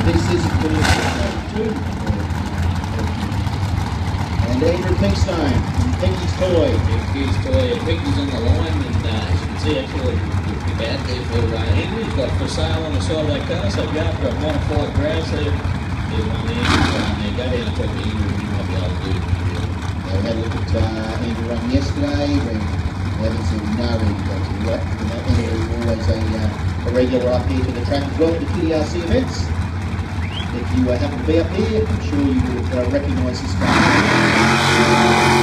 This is for 2. And Andrew Pinkstone from Pinky's Toy. Pinky's Toy. Pinky's on the line, and as you can see, actually, the bad day for Henry's got for sale on the side of that car. So, yeah, I've got modified grass there. There's one there. Go down and talk to Andrew, and you might be able to do it. We had a look at Andrew run yesterday. We haven't seen no Andrew go to that. Andrew always a regular up here to the track as well, the TDRC events. If you happen to be up here, I'm sure you would recognise this car.